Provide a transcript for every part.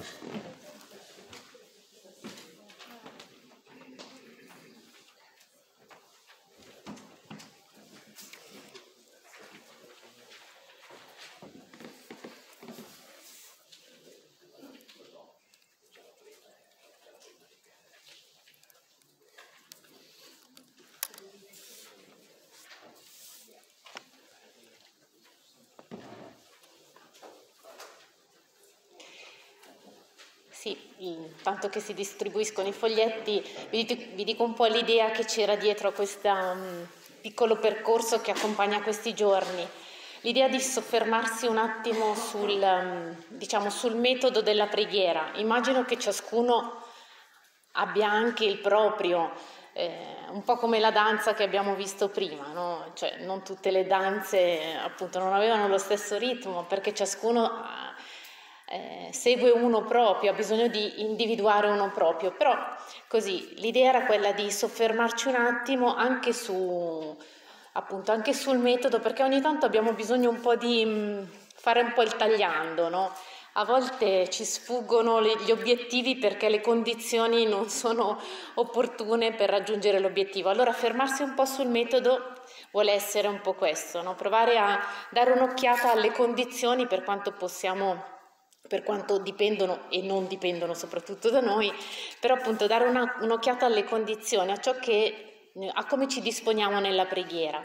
Sì, tanto che si distribuiscono i foglietti, vi dico un po' l'idea che c'era dietro a questo piccolo percorso che accompagna questi giorni. L'idea di soffermarsi un attimo sul metodo della preghiera. Immagino che ciascuno abbia anche il proprio, un po' come la danza che abbiamo visto prima, no? Cioè, non tutte le danze appunto non avevano lo stesso ritmo, perché ciascuno segue uno proprio, ha bisogno di individuare uno proprio, però così l'idea era quella di soffermarci un attimo anche anche sul metodo, perché ogni tanto abbiamo bisogno un po' di fare un po' il tagliando, no? A volte ci sfuggono gli obiettivi perché le condizioni non sono opportune per raggiungere l'obiettivo. Allora fermarsi un po' sul metodo vuole essere un po' questo, no? Provare a dare un'occhiata alle condizioni per quanto possiamo, per quanto dipendono e non dipendono soprattutto da noi, però appunto dare un'occhiata alle condizioni, a come ci disponiamo nella preghiera.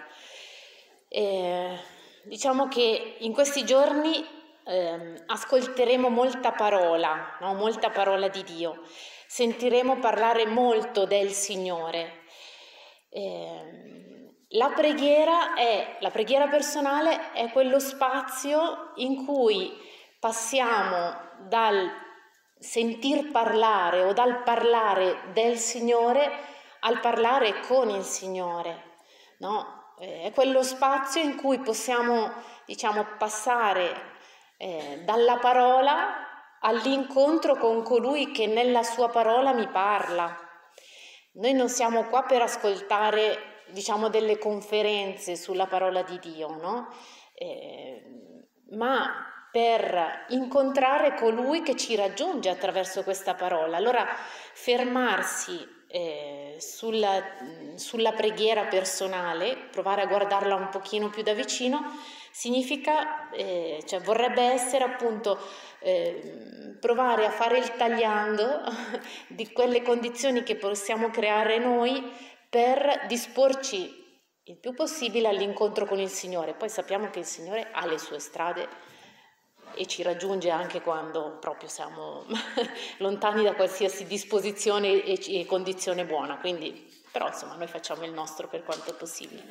Diciamo che in questi giorni ascolteremo molta parola, no? Molta parola di Dio, sentiremo parlare molto del Signore. La preghiera personale è quello spazio in cui passiamo dal sentir parlare o dal parlare del Signore al parlare con il Signore, no? È quello spazio in cui possiamo, passare dalla parola all'incontro con colui che nella sua parola mi parla. Noi non siamo qua per ascoltare, delle conferenze sulla parola di Dio, no? Ma per incontrare colui che ci raggiunge attraverso questa parola. Allora fermarsi sulla preghiera personale, provare a guardarla un pochino più da vicino, significa, vorrebbe essere appunto provare a fare il tagliando di quelle condizioni che possiamo creare noi per disporci il più possibile all'incontro con il Signore. Poi sappiamo che il Signore ha le sue strade e ci raggiunge anche quando proprio siamo lontani da qualsiasi disposizione e condizione buona, quindi, però insomma noi facciamo il nostro per quanto possibile.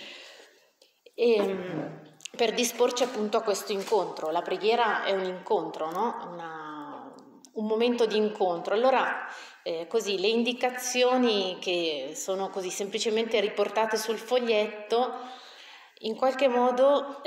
E per disporci appunto a questo incontro, la preghiera è un incontro, no? Un momento di incontro. Allora così le indicazioni che sono così semplicemente riportate sul foglietto in qualche modo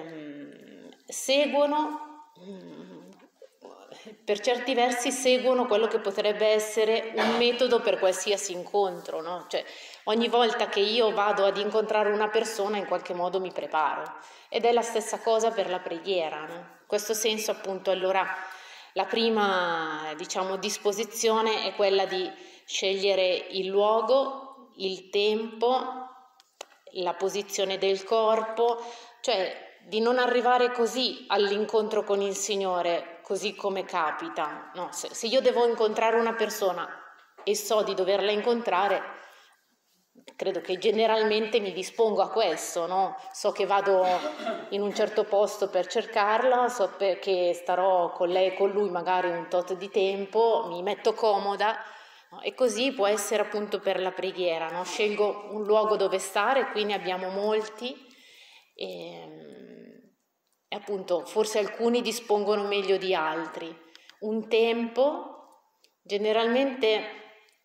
per certi versi seguono quello che potrebbe essere un metodo per qualsiasi incontro, no? Cioè, ogni volta che io vado ad incontrare una persona in qualche modo mi preparo, ed è la stessa cosa per la preghiera, no? In questo senso appunto allora la prima disposizione è quella di scegliere il luogo, il tempo, la posizione del corpo, cioè di non arrivare così all'incontro con il Signore, così come capita. No, se io devo incontrare una persona e so di doverla incontrare, credo che generalmente mi dispongo a questo, no? So che vado in un certo posto per cercarla, so che starò con lei e con lui magari un tot di tempo, mi metto comoda, no? E così può essere appunto per la preghiera, no? Scelgo un luogo dove stare, qui ne abbiamo molti, e appunto forse alcuni dispongono meglio di altri. Un tempo, generalmente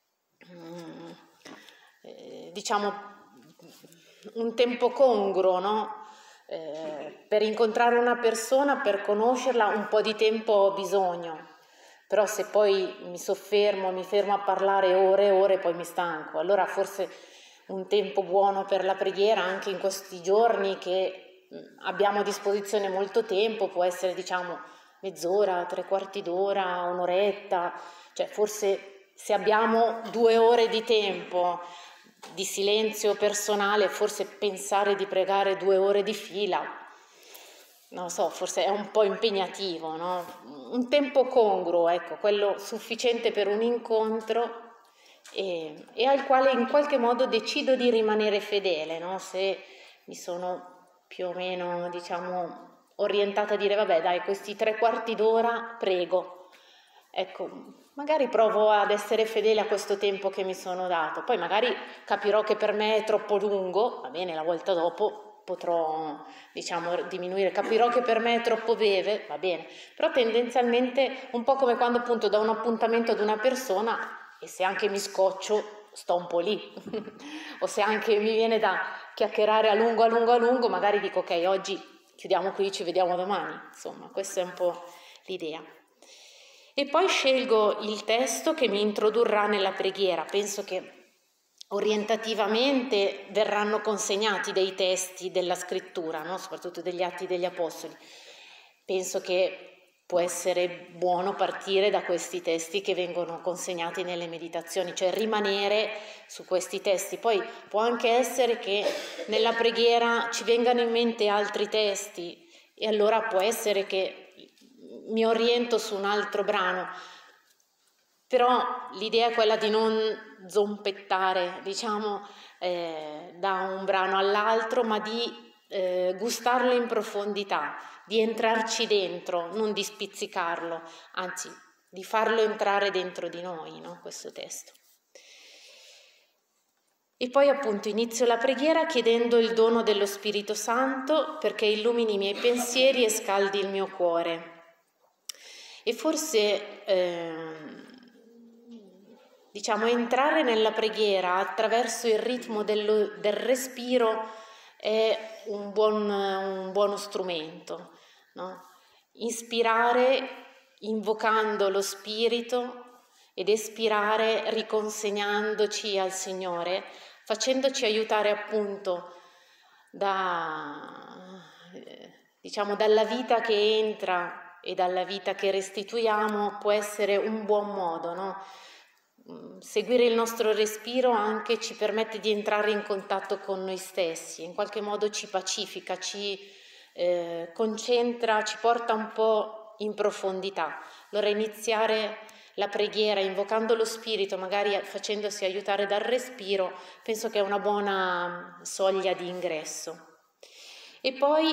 un tempo congruo, no? Per incontrare una persona, per conoscerla, un po' di tempo ho bisogno, però se poi mi fermo a parlare ore e ore, poi mi stanco. Allora forse un tempo buono per la preghiera anche in questi giorni che abbiamo a disposizione molto tempo può essere mezz'ora, 3/4 d'ora, un'oretta, cioè forse se abbiamo 2 ore di tempo di silenzio personale, forse pensare di pregare 2 ore di fila, non lo so, forse è un po' impegnativo, no? Un tempo congruo, ecco, quello sufficiente per un incontro e al quale in qualche modo decido di rimanere fedele, no? Se mi sono più o meno, diciamo, orientata a dire vabbè dai, questi 3/4 d'ora prego, ecco, magari provo ad essere fedele a questo tempo che mi sono dato, poi magari capirò che per me è troppo lungo, va bene, la volta dopo potrò, diciamo, diminuire, capirò che per me è troppo breve, va bene, però tendenzialmente un po' come quando appunto do un appuntamento ad una persona e se anche mi scoccio sto un po' lì o se anche mi viene da chiacchierare a lungo, magari dico ok, oggi chiudiamo qui, ci vediamo domani, insomma, questa è un po' l'idea. E poi scelgo il testo che mi introdurrà nella preghiera. Penso che orientativamente verranno consegnati dei testi della scrittura, no? Soprattutto degli Atti degli Apostoli. Penso che può essere buono partire da questi testi che vengono consegnati nelle meditazioni, cioè rimanere su questi testi. Poi può anche essere che nella preghiera ci vengano in mente altri testi e allora può essere che mi oriento su un altro brano, però l'idea è quella di non zompettare, diciamo, da un brano all'altro, ma di gustarlo in profondità, di entrarci dentro, non di spizzicarlo, anzi di farlo entrare dentro di noi, no? Questo testo. E poi appunto inizio la preghiera chiedendo il dono dello Spirito Santo perché illumini i miei pensieri e scaldi il mio cuore. E forse, diciamo, entrare nella preghiera attraverso il ritmo del respiro è un buono strumento, no? Inspirare invocando lo Spirito ed espirare riconsegnandoci al Signore, facendoci aiutare appunto diciamo, dalla vita che entra e dalla vita che restituiamo, può essere un buon modo, no? Seguire il nostro respiro anche ci permette di entrare in contatto con noi stessi, in qualche modo ci pacifica, ci concentra, ci porta un po' in profondità. Allora iniziare la preghiera invocando lo Spirito, magari facendosi aiutare dal respiro, penso che è una buona soglia di ingresso. E poi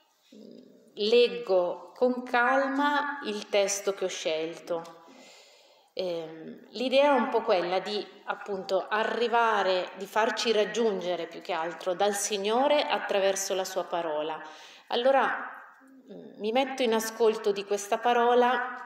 leggo con calma il testo che ho scelto. L'idea è un po' quella di appunto arrivare, di farci raggiungere più che altro dal Signore attraverso la sua parola. Allora mi metto in ascolto di questa parola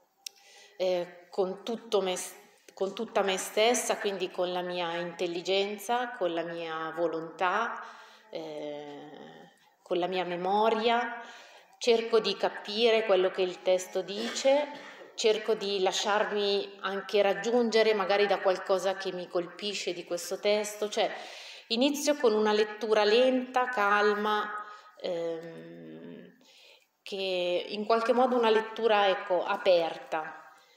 con tutta me stessa, quindi con la mia intelligenza, con la mia volontà, con la mia memoria, cerco di capire quello che il testo dice, cerco di lasciarmi anche raggiungere magari da qualcosa che mi colpisce di questo testo, cioè inizio con una lettura lenta, calma, che in qualche modo una lettura, ecco, aperta.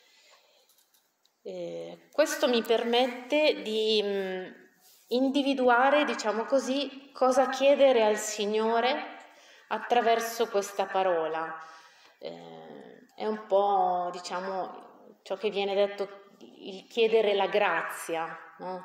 Questo mi permette di individuare, diciamo così, cosa chiedere al Signore attraverso questa parola. È un po', diciamo, ciò che viene detto, il chiedere la grazia, no?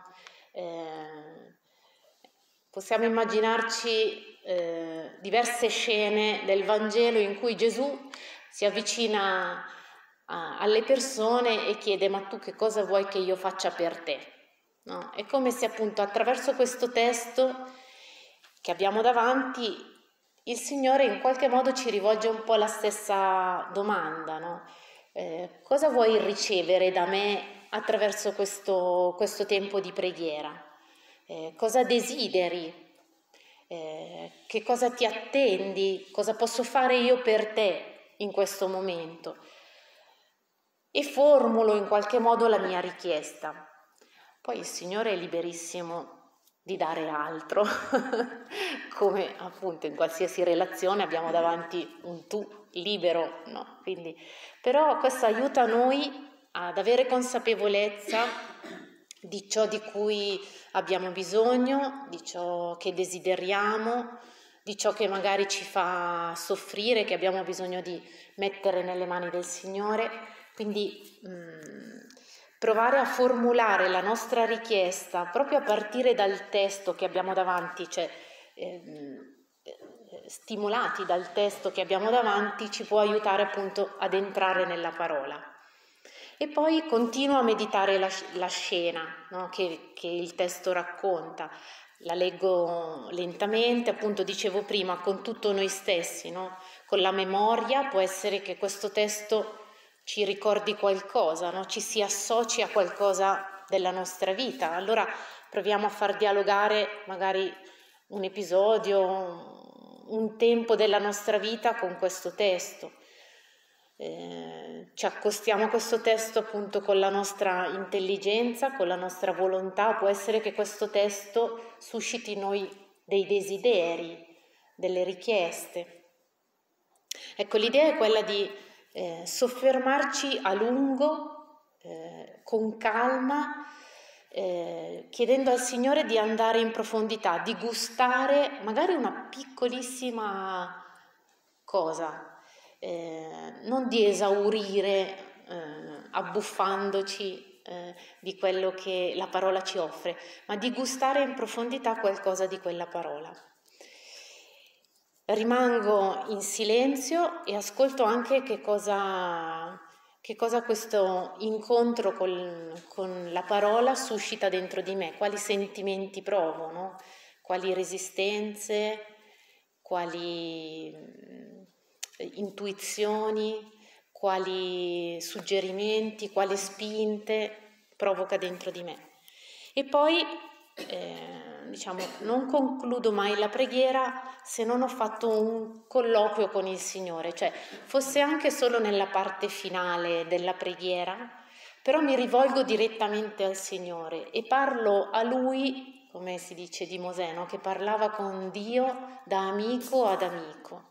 Possiamo immaginarci diverse scene del Vangelo in cui Gesù si avvicina alle persone e chiede: ma tu che cosa vuoi che io faccia per te? No? È come se appunto attraverso questo testo che abbiamo davanti il Signore in qualche modo ci rivolge un po' la stessa domanda, no? Cosa vuoi ricevere da me attraverso questo tempo di preghiera? Cosa desideri? Che cosa ti attendi? Cosa posso fare io per te in questo momento? E formulo in qualche modo la mia richiesta. Poi il Signore è liberissimo di dare altro, come appunto in qualsiasi relazione abbiamo davanti un tu libero, no? Quindi, però questo aiuta noi ad avere consapevolezza di ciò di cui abbiamo bisogno, di ciò che desideriamo, di ciò che magari ci fa soffrire, che abbiamo bisogno di mettere nelle mani del Signore. Quindi provare a formulare la nostra richiesta proprio a partire dal testo che abbiamo davanti, cioè stimolati dal testo che abbiamo davanti, ci può aiutare appunto ad entrare nella parola. E poi continuo a meditare la scena, no, che il testo racconta. La leggo lentamente, appunto dicevo prima, con tutto noi stessi, no? Con la memoria. Può essere che questo testo ci ricordi qualcosa, no? Ci si associ a qualcosa della nostra vita. Allora proviamo a far dialogare magari un episodio, un tempo della nostra vita con questo testo. Ci accostiamo a questo testo appunto con la nostra intelligenza, con la nostra volontà. Può essere che questo testo susciti in noi dei desideri, delle richieste. Ecco, l'idea è quella di soffermarci a lungo, con calma, chiedendo al Signore di andare in profondità, di gustare magari una piccolissima cosa, non di esaurire abbuffandoci di quello che la parola ci offre, ma di gustare in profondità qualcosa di quella parola. Rimango in silenzio e ascolto anche che cosa questo incontro con la parola suscita dentro di me, quali sentimenti provo, no? Quali resistenze, quali intuizioni, quali suggerimenti, quali spinte provoca dentro di me. E poi non concludo mai la preghiera se non ho fatto un colloquio con il Signore, cioè fosse anche solo nella parte finale della preghiera, però mi rivolgo direttamente al Signore e parlo a Lui, come si dice di Mosè, no? Che parlava con Dio da amico ad amico.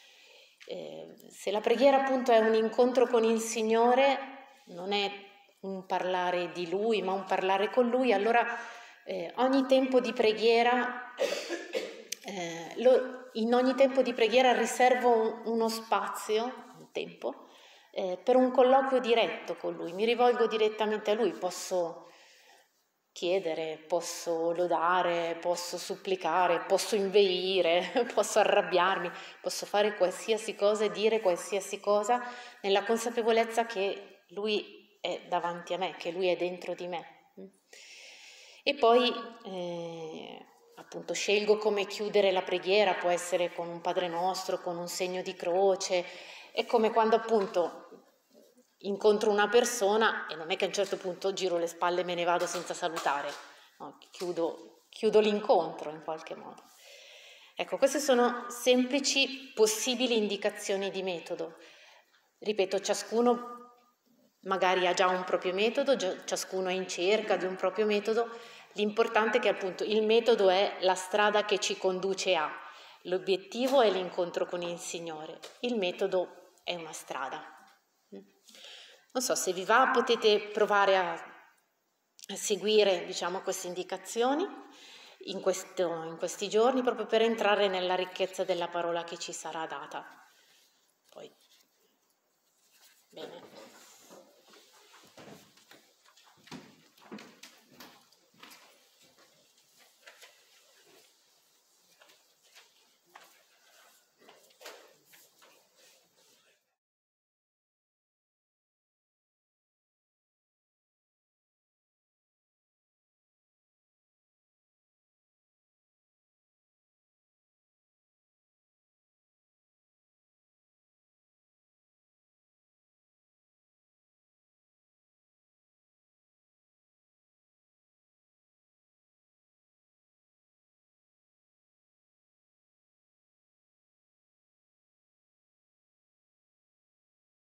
Se la preghiera appunto è un incontro con il Signore, non è un parlare di Lui, ma un parlare con Lui, allora ogni tempo di preghiera, in ogni tempo di preghiera riservo uno spazio, un tempo, per un colloquio diretto con Lui, mi rivolgo direttamente a Lui, posso chiedere, posso lodare, posso supplicare, posso inveire, posso arrabbiarmi, posso fare qualsiasi cosa e dire qualsiasi cosa nella consapevolezza che Lui è davanti a me, che Lui è dentro di me. E poi appunto scelgo come chiudere la preghiera, può essere con un Padre Nostro, con un segno di croce. È come quando appunto incontro una persona e non è che a un certo punto giro le spalle e me ne vado senza salutare, no, chiudo l'incontro in qualche modo. Ecco, queste sono semplici possibili indicazioni di metodo. Ripeto, ciascuno magari ha già un proprio metodo, ciascuno è in cerca di un proprio metodo. L'importante è che appunto il metodo è la strada che ci conduce a, l'obiettivo è l'incontro con il Signore, il metodo è una strada. Non so, se vi va potete provare a seguire, queste indicazioni in questi giorni, proprio per entrare nella ricchezza della parola che ci sarà data.